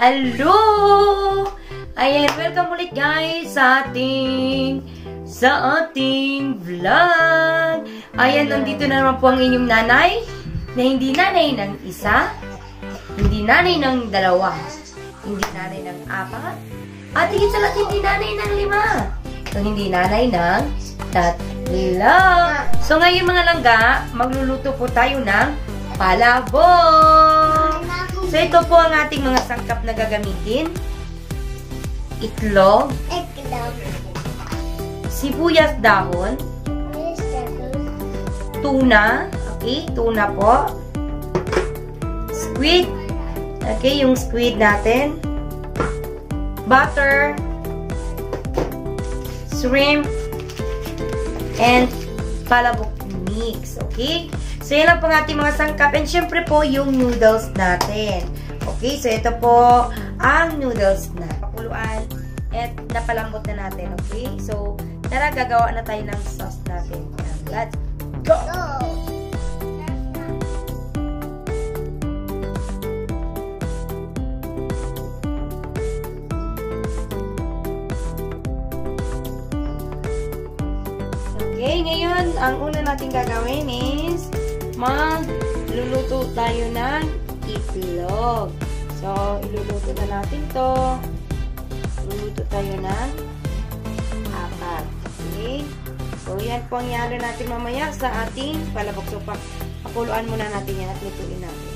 Hello! Ayan, welcome ulit guys sa ating vlog. Ayan, nandito na naman po ang inyong nanay, na hindi nanay ng isa, hindi nanay ng dalawa, hindi nanay ng apat, at higit sa lahat, hindi nanay ng lima. So, hindi nanay ng tatlo. So, ngayon mga langga, magluluto po tayo ng palabok. So, ito po ang ating mga sangkap na gagamitin. Itlog. Sibuyas dahon. Tuna. Okay, tuna po. Squid. Okay, yung squid natin. Butter. Shrimp. And palabok mix. Okay? So, yan lang po ang ating mga sangkap. And syempre po, yung noodles natin. Okay? So, ito po ang noodles na pakuluan. At napalambot na natin. Okay? So, tara, gagawa na tayo ng sauce natin. Let's go! Okay, ngayon, ang una natin gagawin is magluluto tayo ng itlog. So, iluluto na natin to. Luluto tayo ng apat. Okay? So, yan po ang yalo natin mamaya sa ating palabok. So, pakuluan muna natin yan at lutuin natin.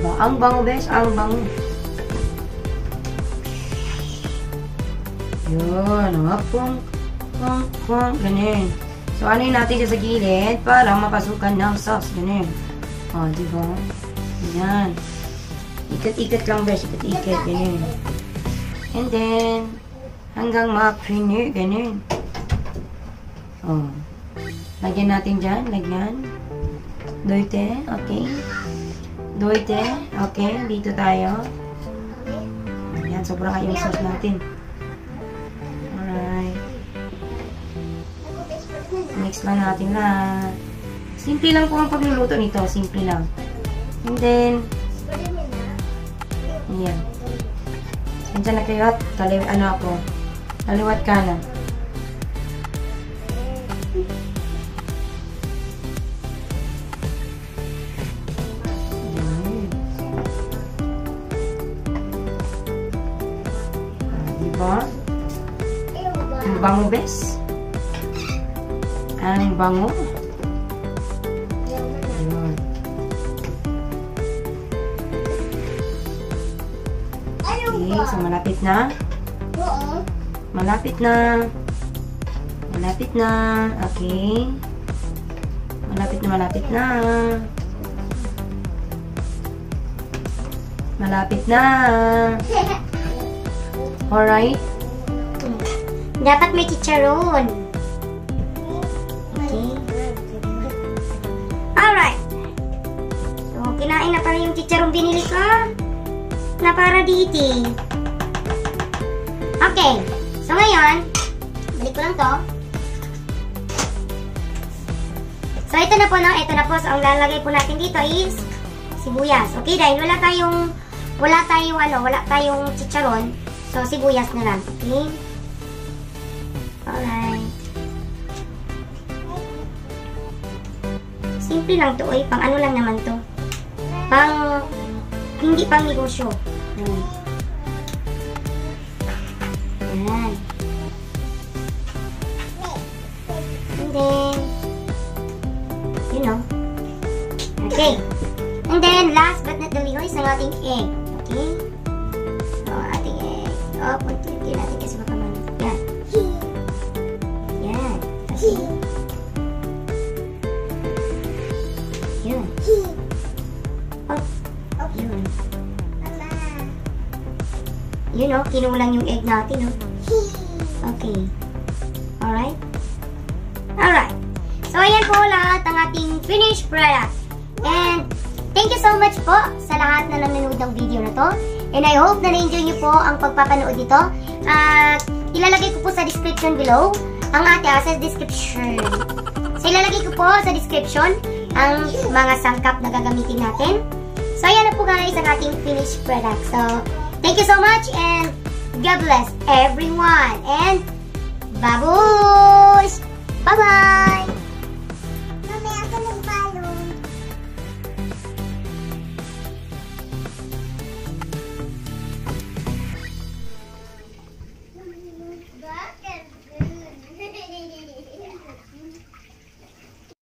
Diba? Ang bango, bes. Ang bango. Yun. Pong. Ganun. So, ano yun natin siya sa gilid para mapasukan ng sauce. Ganun. O, diba? Yan. Ikat-ikat lang, bes. Ikat-ikat. Ganun. And then, hanggang ma-creamy. Ganun. O. Lagyan natin dyan. Lagyan. Doite. Okay. Doite. Okay. Dito tayo. Ayan. Sobrang yung sauce natin. Alright. Mix lang natin lahat. Simple lang po ang pagluluto nito. Simple lang. And then, ayan. Diyan na kayo at kaliwat kanan. Diba? Ang bango, bes. Ang bango. Ayun. Okay, so malapit na. Malapit na. Malapit na. Okay. Malapit na. Malapit na. Alright. Dapat may chicharon. Okay. Alright. So, kinain na pala yung chicharon binili ko. Na para dito. Okay. So, ngayon, balik ko lang to. So, ito na po, no? Ito na po. So, ang lalagay po natin dito is sibuyas. Okay, dahil wala tayong chicharon. So, sibuyas na lang. Okay? Alright. Simple lang to, eh. Pang ano lang naman to. Hindi pang negosyo. Ayan. And then, you know. Okay. And then, last but not the least, ang ating egg. Okay? So, ating egg. Oh, punti natin kasi baka malit. Yan. Yan. Kasi. Yun. Oh. Yun. Yun, oh. Kinulang yung egg natin, oh. Okay. Alright? Alright. So, ayan po lahat ang ating finished product. And, thank you so much po sa lahat na nanonood ng video na to. And I hope na na-enjoy nyo po ang pagpapanood nito. At ilalagay ko po sa description below ang sa description. So, ilalagay ko po sa description ang mga sangkap na gagamitin natin. So, ayan na po guys ang ating finished product. So, thank you so much and God bless everyone. And, babush! Bye-bye!